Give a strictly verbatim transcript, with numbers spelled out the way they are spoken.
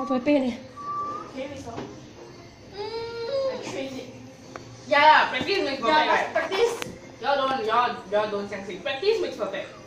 Pepe nih. Okay, we saw. Hmm. I trained it. Yeah, yeah, practice makes perfect, Yeah, right? practice. Y'all don't, y'all, y'all don't succeed. Practice makes perfect.